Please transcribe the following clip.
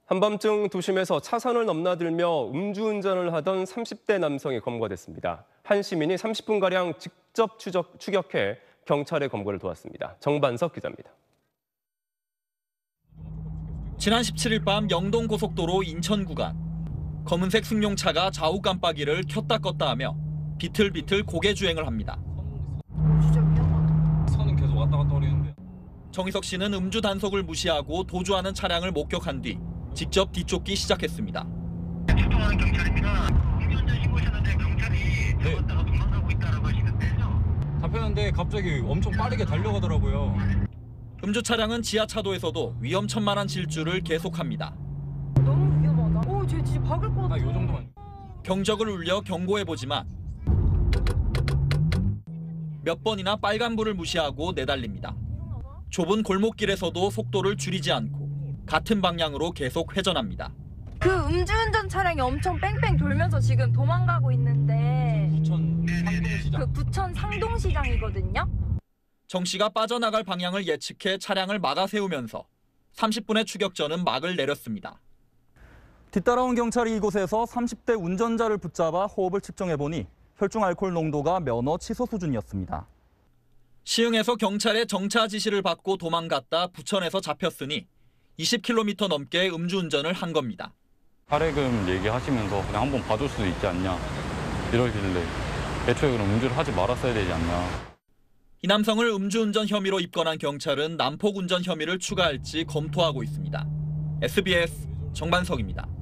한밤중 도심에서 차선을 넘나들며 음주운전을 하던 30대 남성이 검거됐습니다. 한 시민이 30분가량 직접 추격해 경찰의 검거를 도왔습니다. 정반석 기자입니다. 지난 17일 밤 영동고속도로 인천 구간. 검은색 승용차가 좌우 깜빡이를 켰다 껐다 하며 비틀비틀 고개 주행을 합니다. 진짜 위험하다. 선은 계속 왔다 갔다 거리는데. 정희석 씨는 음주 단속을 무시하고 도주하는 차량을 목격한 뒤 직접 뒤쫓기 시작했습니다. 출동하는 경찰입니다. 음주운전 신고하셨는데 경찰이 잡았다가 도망가고 있다라고 하시는데요. 잡혔는데 갑자기 엄청 빠르게 달려가더라고요. 음주 차량은 지하차도에서도 위험천만한 질주를 계속합니다. 너무 위험하다. 오, 쟤 진짜 박을 것 같아. 요 정도만. 경적을 울려 경고해보지만 몇 번이나 빨간불을 무시하고 내달립니다. 좁은 골목길에서도 속도를 줄이지 않고 같은 방향으로 계속 회전합니다. 그 음주운전 차량이 엄청 뺑뺑 돌면서 지금 도망가고 있는데 부천 상동시장. 그 부천 상동시장이거든요. 정 씨가 빠져나갈 방향을 예측해 차량을 막아 세우면서 30분의 추격전은 막을 내렸습니다. 뒤따라온 경찰이 이곳에서 30대 운전자를 붙잡아 호흡을 측정해보니 혈중 알코올 농도가 면허 취소 수준이었습니다. 시흥에서 경찰의 정차 지시를 받고 도망갔다 부천에서 잡혔으니 20km 넘게 음주운전을 한 겁니다. 할애금 얘기하시면서 그냥 한번 봐줄 수도 있지 않냐 이러길래 애초에 그럼 음주를 하지 말았어야 되지 않냐. 이 남성을 음주운전 혐의로 입건한 경찰은 난폭운전 혐의를 추가할지 검토하고 있습니다. SBS 정반석입니다.